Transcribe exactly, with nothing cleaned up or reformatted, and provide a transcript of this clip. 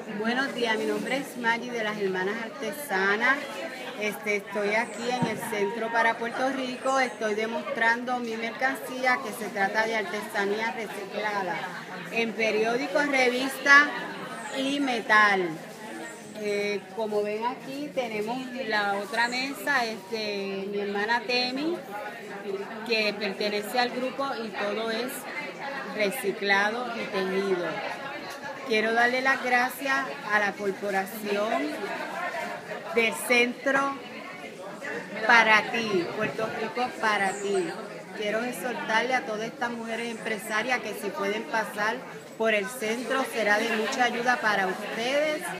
Buenos días, mi nombre es Maggie de las Hermanas Artesanas. Este, estoy aquí en el Centro para Puerto Rico. Estoy demostrando mi mercancía, que se trata de artesanía reciclada en periódicos, revistas y metal. Eh, como ven aquí, tenemos la otra mesa, es de mi hermana Temi, que pertenece al grupo, y todo es reciclado y tejido. Quiero darle las gracias a la corporación del Centro para ti, Puerto Rico para ti. Quiero exhortarle a todas estas mujeres empresarias que si pueden pasar por el centro será de mucha ayuda para ustedes.